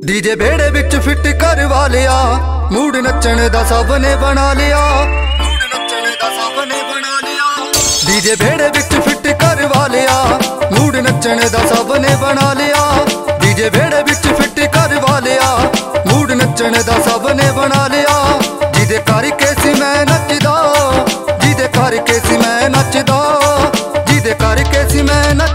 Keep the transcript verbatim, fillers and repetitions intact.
DJ बेड़े विच fit करवा लिया, मूड नचण दा सब ने बना लिया, मूड नचण दा सब ने बना लिया। डीजे बेड़े विच फिट करवा लिया, मूड नचण दा सब ने बना लिया। डीजे बेड़े विच फिट करवा लिया, मूड नचण दा सब ने बना लिया। जिदे करके सी मैं नचदा, जिदे करके सी मैं नचदा, जिदे करके सी मैं नच